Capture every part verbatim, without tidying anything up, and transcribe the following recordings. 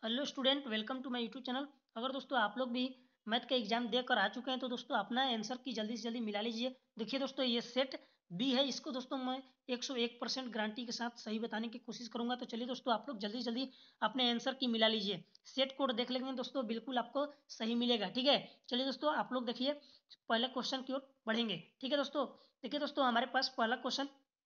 Hello student, welcome to my YouTube channel. अगर दोस्तों आप लोग भी मैथ का एग्जाम देकर आ चुके हैं तो दोस्तों अपना आंसर की जल्दी से जल्दी मिला लीजिए। देखिए दोस्तों, ये सेट बी है, इसको दोस्तों मैं एक सौ एक परसेंट गारंटी के साथ सही बताने की कोशिश करूंगा। तो चलिए दोस्तों, आप लोग जल्दी जल्दी अपने आंसर की मिला लीजिए। सेट कोड देख लेंगे दोस्तों, बिल्कुल आपको सही मिलेगा। ठीक है, चलिए दोस्तों आप लोग देखिए, पहले क्वेश्चन की ओर बढ़ेंगे। ठीक है दोस्तों, देखिए दोस्तों हमारे पास पहला क्वेश्चन,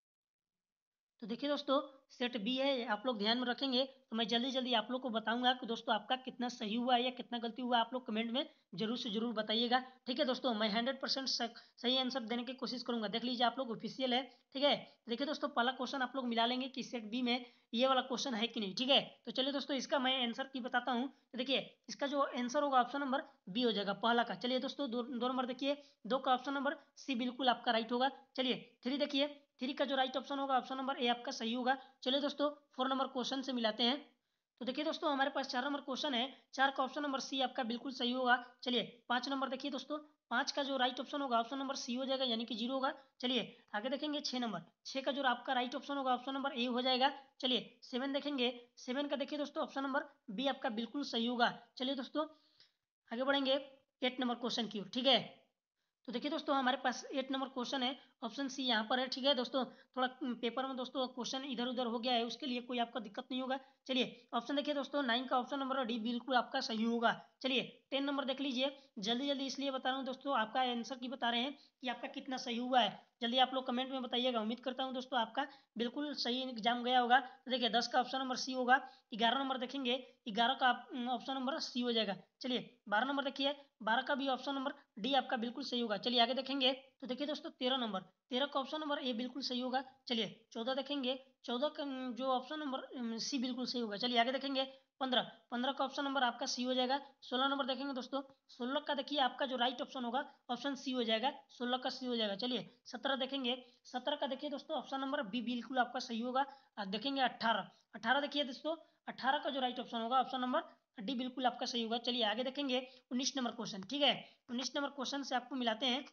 तो देखिए दोस्तों सेट बी है, आप लोग ध्यान में रखेंगे तो मैं जल्दी जल्दी आप लोग को बताऊंगा कि दोस्तों आपका कितना सही हुआ है या कितना गलती हुआ। आप लोग कमेंट में जरूर से जरूर बताइएगा। ठीक है दोस्तों, मैं हंड्रेड परसेंट सही आंसर देने की कोशिश करूंगा। देख लीजिए, आप लोग ऑफिशियल है। ठीक है, देखिए दोस्तों पहला क्वेश्चन आप लोग मिला लेंगे कि सेट बी में ये वाला क्वेश्चन है कि नहीं। ठीक है, तो चलिए दोस्तों इसका मैं आंसर की बताता हूँ। तो देखिए, इसका जो आंसर होगा ऑप्शन नंबर बी हो जाएगा पहला का। चलिए दोस्तों, दो, दो नंबर देखिए, दो का ऑप्शन नंबर सी बिल्कुल आपका राइट होगा। चलिए थ्री देखिए, थ्री का जो राइट ऑप्शन होगा ऑप्शन नंबर ए आपका सही होगा। चलिए दोस्तों फोर नंबर क्वेश्चन से मिलाते हैं। तो देखिए दोस्तों हमारे पास चार नंबर क्वेश्चन है, चार का ऑप्शन नंबर सी आपका बिल्कुल सही होगा। चलिए पांच नंबर देखिए दोस्तों, पांच का जो राइट ऑप्शन होगा ऑप्शन नंबर सी हो जाएगा, यानी कि जीरो होगा। चलिए आगे देखेंगे छह नंबर, छह का जो आपका राइट ऑप्शन होगा ऑप्शन नंबर ए हो जाएगा। चलिए सेवन देखेंगे, सेवन का देखिए दोस्तों ऑप्शन नंबर बी आपका बिल्कुल सही होगा। चलिए दोस्तों आगे बढ़ेंगे एट नंबर क्वेश्चन की ओर। ठीक है, तो देखिए दोस्तों हमारे पास एट नंबर क्वेश्चन है, ऑप्शन सी यहाँ पर है। ठीक है दोस्तों, थोड़ा पेपर में दोस्तों क्वेश्चन इधर उधर हो गया है, उसके लिए कोई आपका दिक्कत नहीं होगा। चलिए ऑप्शन देखिए दोस्तों, नाइन का ऑप्शन नंबर डी बिल्कुल आपका सही होगा। चलिए टेन नंबर देख लीजिए, जल्दी जल्दी इसलिए बता रहा हूँ दोस्तों, आपका आंसर की बता रहे हैं कि आपका कितना सही हुआ है। जल्दी आप लोग कमेंट में बताइएगा, उम्मीद करता हूँ दोस्तों आपका बिल्कुल सही एग्जाम गया होगा। तो देखिए दस का ऑप्शन नंबर सी होगा। ग्यारह नंबर देखेंगे, ग्यारह का ऑप्शन नंबर सी हो जाएगा। चलिए बारह नंबर देखिए, बारह का भी ऑप्शन नंबर डी आपका बिल्कुल सही होगा। चलिए आगे देखेंगे, तो देखिए दोस्तों तेरह नंबर, तेरह का ऑप्शन नंबर ए बिल्कुल सही होगा। चलिए चौदह देखेंगे, चौदह का जो ऑप्शन नंबर सी बिल्कुल सही होगा। चलिए आगे देखेंगे पंद्रह, पंद्रह का ऑप्शन नंबर आपका सी हो जाएगा। सोलह नंबर देखेंगे दोस्तों, सोलह का देखिए आपका जो राइट ऑप्शन होगा ऑप्शन सी हो जाएगा, सोलह का सी हो जाएगा। चलिए सत्रह देखेंगे, सत्रह का देखिए दोस्तों ऑप्शन नंबर बी बिल्कुल आपका सही होगा। अब देखेंगे अट्ठारह, अट्ठारह देखिए दोस्तों, अट्ठारह का जो राइट ऑप्शन होगा ऑप्शन नंबर डी बिल्कुल आपका सही होगा। चलिए आगे देखेंगे उन्नीस नंबर क्वेश्चन। ठीक है, उन्नीस नंबर क्वेश्चन से आपको मिलाते हैं।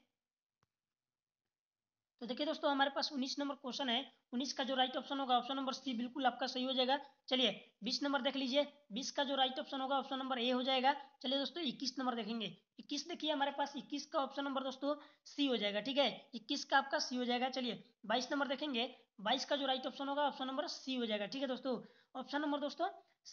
तो देखिए दोस्तों हमारे पास उन्नीस नंबर क्वेश्चन है, उन्नीस का जो राइट ऑप्शन होगा ऑप्शन नंबर सी बिल्कुल आपका सही हो जाएगा। चलिए बीस नंबर देख लीजिए, बीस का जो राइट ऑप्शन होगा ऑप्शन नंबर ए हो जाएगा। चलिए दोस्तों इक्कीस नंबर देखेंगे, इक्कीस देखिए हमारे पास इक्कीस का ऑप्शन नंबर दोस्तों सी हो जाएगा। ठीक है, इक्कीस का आपका सी हो जाएगा। चलिए बाईस नंबर देखेंगे, बाईस का जो राइट ऑप्शन होगा ऑप्शन नंबर सी हो जाएगा। ठीक है दोस्तों, ऑप्शन नंबर दोस्तों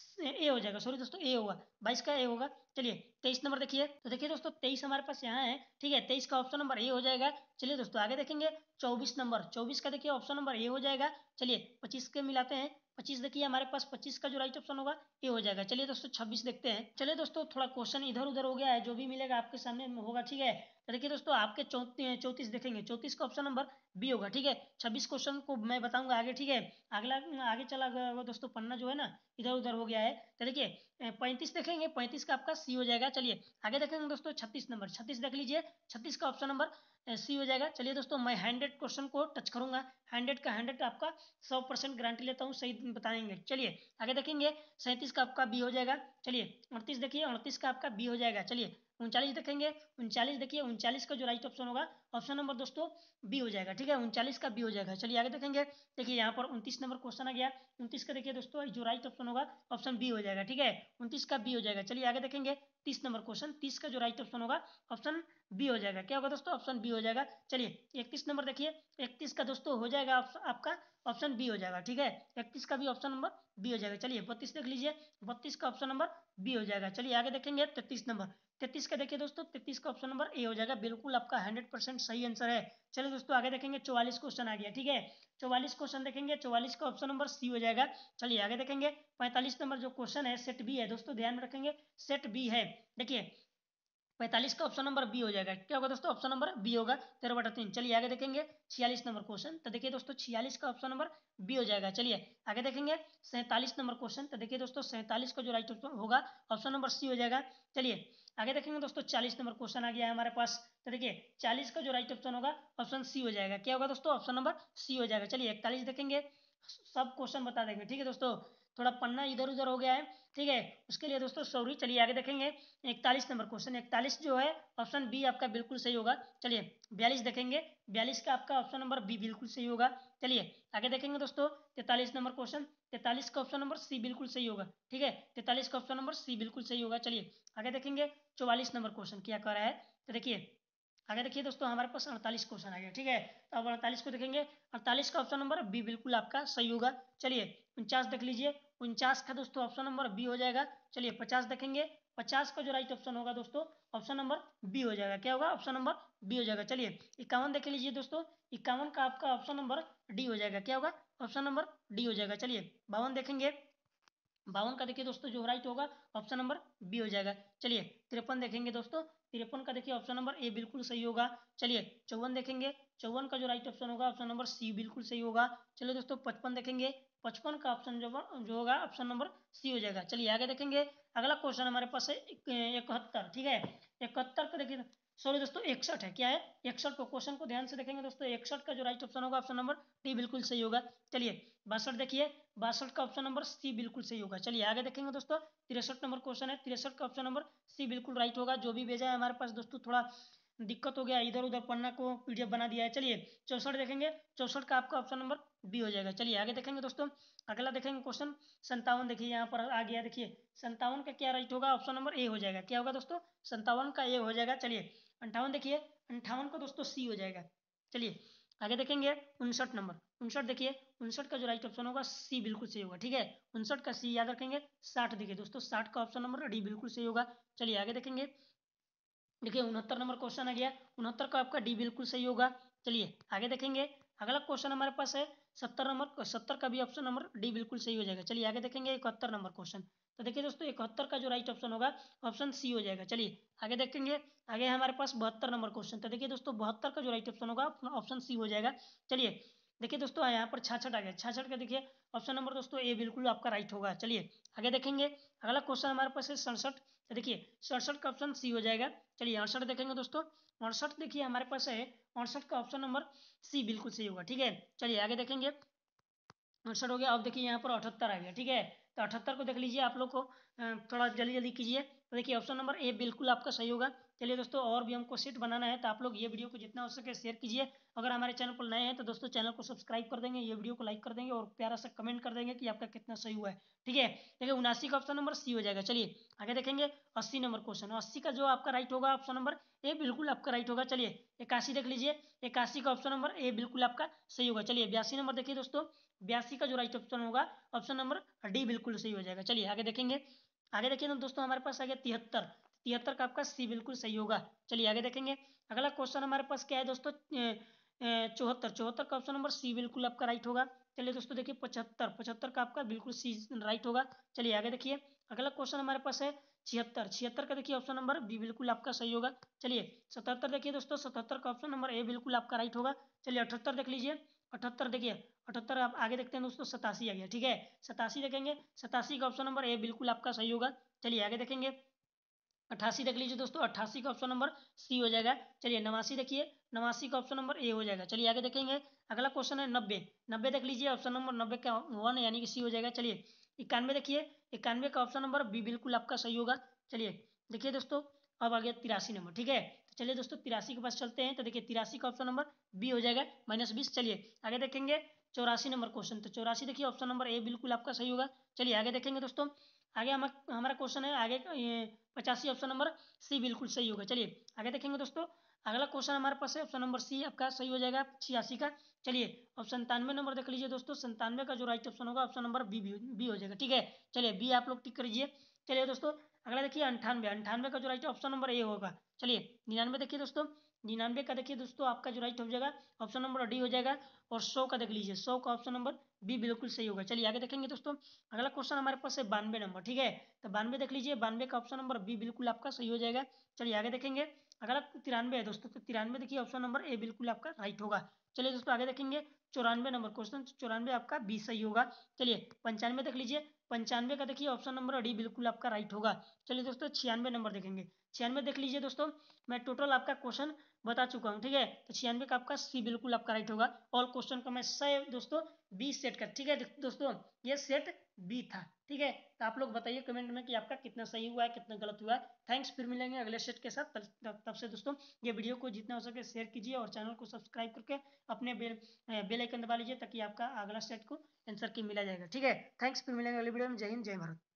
ए हो जाएगा, सॉरी दोस्तों ए होगा, बाईस का ए होगा। चलिए तेईस नंबर देखिए, तो देखिए दोस्तों तेईस हमारे पास यहाँ है। ठीक है, तेईस का ऑप्शन नंबर ए हो जाएगा। चलिए दोस्तों आगे देखेंगे चौबीस नंबर, चौबीस का देखिए ऑप्शन नंबर ए हो जाएगा। चलिए पच्चीस के मिलाते हैं, पच्चीस देखिए हमारे पास पच्चीस का जो राइट ऑप्शन होगा ए हो जाएगा। चलिए दोस्तों छब्बीस देखते हैं। चलिए दोस्तों थोड़ा क्वेश्चन इधर उधर हो गया है, जो भी मिलेगा आपके सामने होगा। ठीक है, तो देखिए दोस्तों आपके चौतीस देखेंगे, चौतीस का ऑप्शन नंबर बी होगा। ठीक है, छब्बीस क्वेश्चन को मैं बताऊंगा आगे। ठीक है, अगला आगे चला गया दोस्तों, पन्ना जो है ना इधर उधर हो गया है। तो देखिए पैंतीस देखेंगे, पैंतीस का आपका सी हो जाएगा। चलिए आगे देखेंगे दोस्तों छत्तीस नंबर, छत्तीस देख लीजिए, छत्तीस का ऑप्शन नंबर सी हो जाएगा। चलिए दोस्तों मैं हंड्रेड क्वेश्चन को टच करूंगा, हंड्रेड का हंड्रेड आपका सौ परसेंट गारंटी लेता हूँ सही बताएंगे। चलिए आगे देखेंगे सैंतीस का आपका बी हो जाएगा। चलिए अड़तीस देखिए, अड़तीस का आपका बी हो जाएगा। चलिए उनचालीस देखेंगे, उनचालीस देखिए, उनचालीस का जो राइट ऑप्शन होगा ऑप्शन नंबर दोस्तों बी हो जाएगा। ठीक है, उनचालीस का बी हो जाएगा। चलिए आगे देखेंगे, देखिए यहाँ पर उनतीस नंबर क्वेश्चन आ गया, उनतीस का देखिए दोस्तों जो राइट ऑप्शन होगा ऑप्शन बी हो जाएगा। ठीक है, उनतीस का बी हो जाएगा। चलिए आगे देखेंगे तीस नंबर क्वेश्चन, तीस का जो राइट ऑप्शन होगा ऑप्शन बी हो जाएगा। क्या होगा दोस्तों, ऑप्शन बी हो जाएगा। चलिए इकतीस नंबर देखिए, इकतीस का दोस्तों हो जाएगा आपका ऑप्शन बी हो जाएगा। ठीक है, इकतीस का भी ऑप्शन नंबर बी हो जाएगा। चलिए बत्तीस देख लीजिए, बत्तीस का ऑप्शन नंबर बी हो जाएगा। चलिए आगे देखेंगे तैतीस नंबर, तैतीस का देखिए दोस्तों, तैतीस का ऑप्शन नंबर ए हो जाएगा, बिल्कुल आपका हंड्रेड परसेंट सही आंसर है। चलिए दोस्तों आगे देखेंगे चौवालीस क्वेश्चन आ गया। ठीक है, चौवालीस क्वेश्चन देखेंगे, चौवालीस का ऑप्शन नंबर सी हो जाएगा। चलिए आगे देखेंगे पैंतालीस नंबर जो क्वेश्चन है सेट बी है दोस्तों, ध्यान में रखेंगे सेट बी है। देखिए पैंतालीस का ऑप्शन नंबर बी हो जाएगा। क्या होगा दोस्तों, ऑप्शन नंबर बी होगा, तेरह बटा तीन। चलिए आगे देखेंगे छियालीस नंबर क्वेश्चन, तो देखिए दोस्तों छियालीस का ऑप्शन नंबर बी हो जाएगा। चलिए आगे देखेंगे सैंतालीस नंबर क्वेश्चन, तो देखिए दोस्तों सैंतालीस का जो राइट ऑप्शन होगा ऑप्शन नंबर सी हो जाएगा। चलिए आगे देखेंगे दोस्तों चालीस नंबर क्वेश्चन आ गया है हमारे पास, तो देखिए चालीस का जो राइट ऑप्शन होगा ऑप्शन सी हो जाएगा। क्या होगा दोस्तों, ऑप्शन नंबर सी हो जाएगा। चलिए इकतालीस देखेंगे, सब क्वेश्चन बता देंगे। ठीक है दोस्तों, थोड़ा पन्ना इधर उधर हो गया है, ठीक है, उसके लिए दोस्तों सॉरी। चलिए आगे देखेंगे इकतालीस नंबर क्वेश्चन। इकतालीस जो है ऑप्शन बी आपका बिल्कुल सही होगा। चलिए बयालीस देखेंगे, बयालीस का आपका ऑप्शन नंबर बी बिल्कुल सही होगा। चलिए आगे देखेंगे दोस्तों तैतालीस नंबर क्वेश्चन। तैतालीस का ऑप्शन नंबर सी बिल्कुल सही होगा, ठीक है, तैतालीस का ऑप्शन नंबर सी बिल्कुल सही होगा। चलिए आगे देखेंगे चौवालीस नंबर क्वेश्चन क्या कह रहा है, तो देखिए आगे देखिए दोस्तों हमारे पास अड़तालीस क्वेश्चन आ गया, ठीक है, तो अब अड़तालीस को देखेंगे। अड़तालीस का ऑप्शन नंबर बी बिल्कुल आपका सही होगा। चलिए उनचास देख लीजिए, उनचास का दोस्तों ऑप्शन नंबर बी हो जाएगा। चलिए पचास देखेंगे, पचास का जो राइट ऑप्शन होगा दोस्तों ऑप्शन नंबर बी हो जाएगा। क्या होगा, ऑप्शन नंबर बी हो जाएगा। चलिए इक्यावन देख लीजिए दोस्तों, इक्यावन का आपका ऑप्शन नंबर डी हो जाएगा। क्या होगा, ऑप्शन नंबर डी हो जाएगा। चलिए बावन देखेंगे, बावन का देखिए दोस्तों जो राइट होगा ऑप्शन नंबर बी हो जाएगा। चलिए तिरपन देखेंगे दोस्तों, तिरपन का देखिए ऑप्शन नंबर ए बिल्कुल सही होगा। चलिए चौवन देखेंगे, चौवन का जो राइट ऑप्शन होगा ऑप्शन नंबर सी बिल्कुल सही होगा। चलिए दोस्तों पचपन देखेंगे, पचपन का ऑप्शन जो जो होगा ऑप्शन नंबर सी हो जाएगा। चलिए आगे देखेंगे, अगला क्वेश्चन हमारे पास है इकहत्तर, ठीक है, इकहत्तर का देखिए सॉरी दोस्तों इकसठ है, क्या है, इकसठ को क्वेश्चन को ध्यान से देखेंगे दोस्तों, इकसठ का जो राइट ऑप्शन होगा ऑप्शन नंबर डी बिल्कुल सही होगा। चलिए बासठ देखिए, बासठ का ऑप्शन नंबर सी बिल्कुल सही होगा। चलिए आगे देखेंगे दोस्तों तिरसठ नंबर क्वेश्चन है, तिरसठ का ऑप्शन नंबर सी बिल्कुल राइट होगा। जो भी भेजा है हमारे पास दोस्तों थोड़ा दिक्कत हो गया, इधर उधर पन्ना को पीडीएफ बना दिया है। चलिए चौसठ देखेंगे, चौसठ का आपका ऑप्शन नंबर बी हो जाएगा। चलिए आगे देखेंगे दोस्तों, अगला देखेंगे क्वेश्चन संतावन, देखिए यहाँ पर आ गया, देखिए संतावन का क्या राइट होगा, ऑप्शन नंबर ए हो जाएगा। क्या होगा दोस्तों, संतावन का ए हो जाएगा। चलिए अंठावन देखिए, अंठावन को दोस्तों सी हो जाएगा। चलिए आगे देखेंगे उनसठ नंबर, उनसठ देखिए, उनसठ का जो राइट ऑप्शन होगा सी बिल्कुल सही होगा, ठीक है, उनसठ का सी याद रखेंगे। साठ देखिए दोस्तों, साठ का ऑप्शन नंबर डी बिल्कुल सही होगा। चलिए आगे देखेंगे, देखिए उनहत्तर नंबर क्वेश्चन आ गया, उनहत्तर का आपका डी बिल्कुल सही होगा। चलिए आगे देखेंगे, अगला क्वेश्चन हमारे पास है सत्तर नंबर, सत्तर का भी ऑप्शन नंबर डी बिल्कुल सही हो जाएगा। चलिए आगे देखेंगे इकहत्तर नंबर क्वेश्चन, तो देखिए दोस्तों इकहत्तर का जो राइट ऑप्शन होगा ऑप्शन सी हो जाएगा। चलिए आगे देखेंगे, आगे हमारे पास बहत्तर नंबर क्वेश्चन, तो देखिए दोस्तों बहत्तर का जो राइट ऑप्शन होगा ऑप्शन सी हो जाएगा। चलिए देखिए दोस्तों यहाँ पर छाछठ आ गया, छाछठ का देखिए ऑप्शन नंबर दोस्तों ए बिल्कुल आपका राइट होगा। चलिए आगे देखेंगे, अगला क्वेश्चन हमारे पास है सड़सठ, तो देखिए सड़सठ का ऑप्शन सी हो जाएगा। चलिए अड़सठ देखेंगे दोस्तों, अड़सठ देखिए हमारे पास है, अड़सठ का ऑप्शन नंबर सी बिल्कुल सही होगा, ठीक है। चलिए आगे देखेंगे, अड़सठ हो गया। अब देखिए यहाँ पर अठहत्तर आ गया, ठीक है, तो अठहत्तर को देख लीजिए आप लोग को, थोड़ा जल्दी जल्दी कीजिए। तो देखिए ऑप्शन नंबर ए बिल्कुल आपका सही होगा। चलिए दोस्तों और भी हमको सीट बनाना है, तो आप लोग ये वीडियो को जितना हो सके शेयर कीजिए। अगर हमारे चैनल पर नए हैं तो दोस्तों चैनल को सब्सक्राइब कर देंगे, ये वीडियो को लाइक कर देंगे और प्यारा सा कमेंट कर देंगे कि आपका कितना सही हुआ है, ठीक है। देखिए उनासी का ऑप्शन नंबर सी हो जाएगा। चलिए आगे देखेंगे, अस्सी नंबर क्वेश्चन, अस्सी का जो आपका राइट होगा ऑप्शन नंबर ए बिल्कुल आपका राइट होगा। चलिए इक्यासी देख लीजिए, इक्यासी का ऑप्शन नंबर ए बिल्कुल आपका सही होगा। चलिए बयासी नंबर देखिए दोस्तों, बयासी का जो राइट ऑप्शन होगा ऑप्शन नंबर डी बिल्कुल सही हो जाएगा। चलिए आगे देखेंगे, आगे देखिए ना दोस्तों हमारे पास आ गया तिहत्तर, तिहत्तर का आपका सी बिल्कुल सही होगा। चलिए आगे देखेंगे, अगला क्वेश्चन हमारे पास क्या है दोस्तों, चौहत्तर, चौहत्तर का ऑप्शन नंबर सी बिल्कुल आपका राइट होगा। चलिए दोस्तों देखिए पचहत्तर, पचहत्तर का आपका बिल्कुल सी राइट होगा। चलिए आगे देखिए, अगला क्वेश्चन हमारे पास है छिहत्तर, छिहत्तर का देखिए ऑप्शन नंबर बी बिल्कुल आपका सही होगा। चलिए सतहत्तर देखिए दोस्तों, सतहत्तर का ऑप्शन नंबर ए बिल्कुल आपका राइट होगा। चलिए अठहत्तर देख लीजिए, अठहत्तर देखिए, अठहत्तर आप आगे देखते हैं दोस्तों, सतासी आ गया, ठीक है, सतासी देखेंगे, सतासी का ऑप्शन नंबर ए बिल्कुल आपका सही होगा। चलिए आगे देखेंगे, अट्ठासी देख लीजिए दोस्तों, अट्ठासी का ऑप्शन नंबर सी हो जाएगा। चलिए नवासी देखिए, नवासी का ऑप्शन नंबर ए हो जाएगा। चलिए आगे देखेंगे, अगला क्वेश्चन है नब्बे, नब्बे देख लीजिए, ऑप्शन नंबर नब्बे का वन यानी कि सी हो जाएगा। चलिए इक्यानवे देखिए, इक्यानवे का ऑप्शन नंबर बी बिल्कुल आपका सही होगा। चलिए देखिए दोस्तों, अब आ गया तिरासी नंबर, ठीक है, तो चलिए दोस्तों तिरासी के पास चलते हैं, तो देखिए तिरासी का ऑप्शन नंबर बी हो जाएगा, माइनस बीस। चलिए आगे देखेंगे चौरासी नंबर क्वेश्चन, तो चौरासी देखिए ऑप्शन नंबर ए बिल्कुल आपका सही होगा। चलिए आगे देखेंगे दोस्तों, आगे हम हमारा क्वेश्चन है आगे पचासी, ऑप्शन नंबर सी बिल्कुल सही होगा। चलिए आगे देखेंगे दोस्तों, अगला क्वेश्चन हमारे पास है ऑप्शन नंबर सी आपका सही हो जाएगा, छियासी का। चलिए अब संतानवे नंबर देख लीजिए दोस्तों, संतानवे का जो राइट ऑप्शन होगा ऑप्शन नंबर बी बी हो जाएगा, ठीक है। चलिए बी आप लोग टिक करिए। चलिए दोस्तों अगला देखिए अंठानवे, अंठानवे का जो राइट ऑप्शन नंबर ए होगा। चलिए निन्यानवे देखिए दोस्तों, निन्यानवे का देखिए दोस्तों आपका जो राइट हो जाएगा ऑप्शन नंबर डी हो जाएगा। और सौ का देख लीजिए, सौ का ऑप्शन नंबर बी बिल्कुल सही होगा। चलिए आगे देखेंगे दोस्तों, अगला क्वेश्चन हमारे पास है बानवे नंबर, ठीक है, तो बानवे देख लीजिए, बानवे का ऑप्शन नंबर बी बिल्कुल आपका सही हो जाएगा। चलिए आगे देखेंगे, अगला तिरानवे है दोस्तों, तो तिरानवे देखिए ऑप्शन नंबर ए बिल्कुल आपका राइट होगा। चलिए दोस्तों आगे देखेंगे चौरानवे नंबर क्वेश्चन, चौरानवे आपका बी सही होगा। चलिए पंचानवे देख लीजिए, पंचानवे का देखिए ऑप्शन नंबर डी बिल्कुल आपका राइट होगा। चलिए दोस्तों छियानवे नंबर देखेंगे। छियानवे देख लीजिए दोस्तों, मैं टोटल आपका क्वेश्चन बता चुका हूँ, ठीक है। तो छियानवे का आपका सी बिल्कुल आपका राइट होगा। ऑल क्वेश्चन का मैं सही दोस्तों बी सेट का, ठीक है दोस्तों, ये सेट बी था, ठीक है। तो आप लोग बताइए कमेंट में कि आपका कितना सही हुआ है कितना गलत हुआ है। थैंक्स, फिर मिलेंगे अगले सेट के साथ। तब तब से दोस्तों ये वीडियो को जितना हो सके शेयर कीजिए और चैनल को सब्सक्राइब करके अपने बेल बेल आइकन दबा लीजिए ताकि आपका अगला सेट को आंसर की मिला जाएगा, ठीक है। थैंक्स, फिर मिलेंगे अगले वीडियो में। जय हिंद, जय भारत।